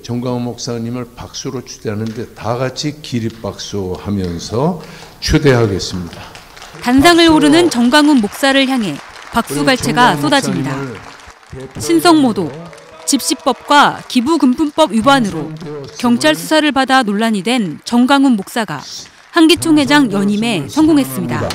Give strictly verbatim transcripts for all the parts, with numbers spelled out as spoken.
정광훈 목사님을 박수로 추대하는데 다 같이 기립박수 하면서 추대하겠습니다. 단상을 오르는 정광훈 목사를 향해 박수갈채가 쏟아집니다. 신성모독, 집시법과 기부금품법 위반으로 경찰 수사를 받아 논란이 된 정광훈 목사가 한기총회장 연임에 성공했습니다.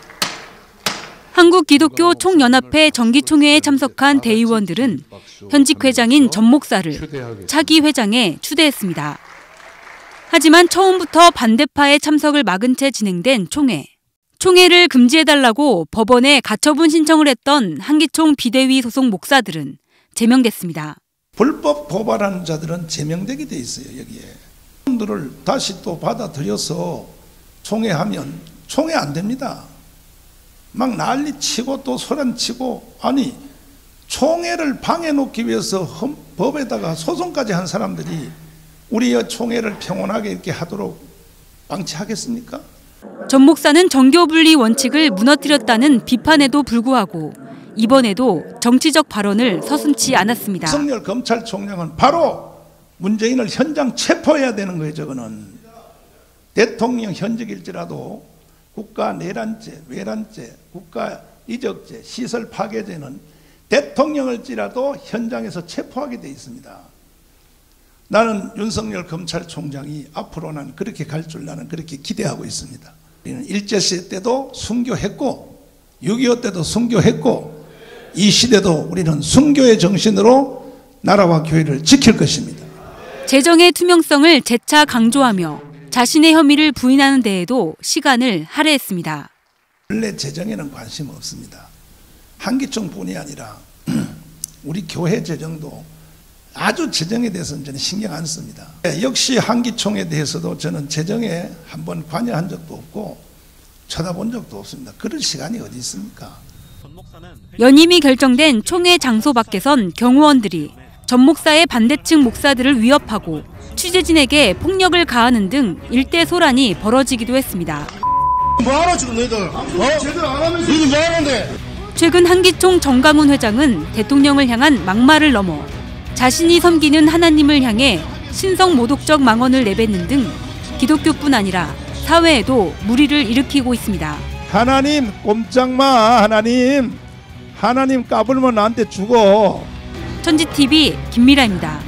한국기독교총연합회 정기총회에 참석한 대의원들은 현직 회장인 전 목사를 차기 회장에 추대했습니다. 하지만 처음부터 반대파의 참석을 막은 채 진행된 총회. 총회를 금지해달라고 법원에 가처분 신청을 했던 한기총 비대위 소속 목사들은 제명됐습니다. 불법 고발하는 자들은 제명되게 돼 있어요. 여기에. 분들을 다시 또 받아들여서 총회하면 총회 안 됩니다. 막 난리치고 또 소란치고, 아니 총회를 방해놓기 위해서 법에다가 소송까지 한 사람들이 우리의 총회를 평온하게 이렇게 하도록 방치하겠습니까? 전 목사는 정교분리 원칙을 무너뜨렸다는 비판에도 불구하고 이번에도 정치적 발언을 서슴지 않았습니다. 윤석열 검찰총장은 바로 문재인을 현장 체포해야 되는 거예요. 저거는 대통령 현직일지라도 국가 내란죄, 외란죄, 국가 이적죄, 시설 파괴죄는 대통령일지라도 현장에서 체포하게 돼 있습니다. 나는 윤석열 검찰총장이 앞으로 난 그렇게 갈 줄 나는 그렇게 기대하고 있습니다. 우리는 일제시대 때도 순교했고 육이오 때도 순교했고 이 시대도 우리는 순교의 정신으로 나라와 교회를 지킬 것입니다. 재정의 투명성을 재차 강조하며 자신의 혐의를 부인하는 데에도 시간을 할애했습니다. 원래 재정에는 관심 없습니다. 한기총뿐이 아니라 우리 교회 재정도 아주 재정에 대해서는 저는 신경 안 씁니다. 역시 한기총에 대해서도 저는 재정에 한번 관여한 적도 없고 쳐다본 적도 없습니다. 그럴 시간이 어디 있습니까? 연임이 결정된 총회 장소 밖에선 경호원들이 전 목사의 반대층 목사들을 위협하고 취재진에게 폭력을 가하는 등 일대 소란이 벌어지기도 했습니다. 뭐하러 지금 너희들? 어? 제대로 안 하면서 너희들 뭐하는데? 최근 한기총 정광훈 회장은 대통령을 향한 막말을 넘어 자신이 섬기는 하나님을 향해 신성모독적 망언을 내뱉는 등 기독교뿐 아니라 사회에도 물의를 일으키고 있습니다. 하나님 꼼짝마. 하나님 하나님 까불면 나한테 죽어. 천지티비 김미라입니다.